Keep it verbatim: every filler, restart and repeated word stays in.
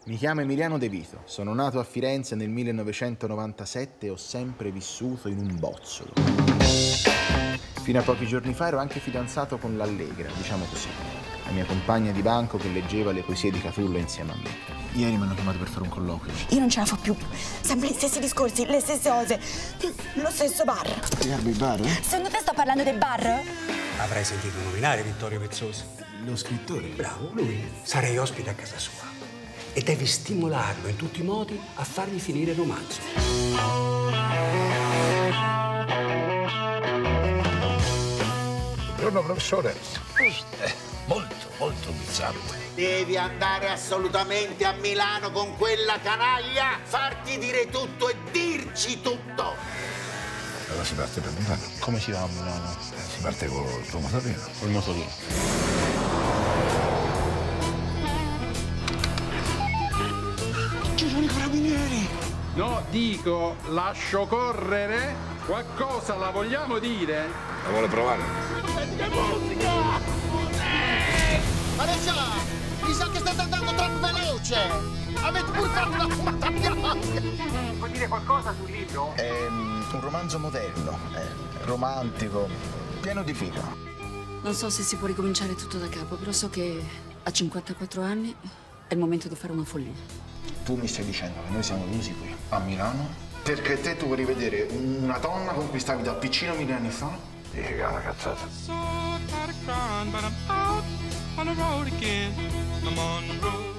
Mi chiamo Emiliano De Vito, sono nato a Firenze nel millenovecentonovantasette e ho sempre vissuto in un bozzolo. Fino a pochi giorni fa ero anche fidanzato con l'Allegra, diciamo così, la mia compagna di banco che leggeva le poesie di Catullo insieme a me. Ieri mi hanno chiamato per fare un colloquio. Io non ce la fa più, sempre gli stessi discorsi, le stesse cose, lo stesso bar. Ti garbi il bar? Eh? Secondo te sto parlando del bar? Avrai sentito nominare Vittorio Pezzosi. Lo scrittore? Bravo, lui. Sarei ospite a casa sua. E devi stimolarlo in tutti i modi a fargli finire il romanzo. Buongiorno, professore. Eh, molto, molto bizzarro. Devi andare assolutamente a Milano con quella canaglia, farti dire tutto e dirci tutto. Allora si parte per Milano. Come si va a Milano? Si parte con il tuo motorino. Col motorino. Ci sono i carabinieri! No, dico, lascio correre. Qualcosa la vogliamo dire? La vuole provare? Che musica! Eh! Adesso, mi sa che state andando troppo veloce! Avete pure fatto una fumata bianca! Puoi dire qualcosa sul libro? È un romanzo moderno, è romantico, pieno di figa. Non so se si può ricominciare tutto da capo, però so che a cinquantaquattro anni è il momento di fare una follia. Tu mi stai dicendo che noi siamo venuti qui a Milano perché te tu vuoi rivedere una donna con cui stavi da piccino mille anni fa? Dici che è una cazzata. So tired of crying, but I'm out on the road again. I'm on the road.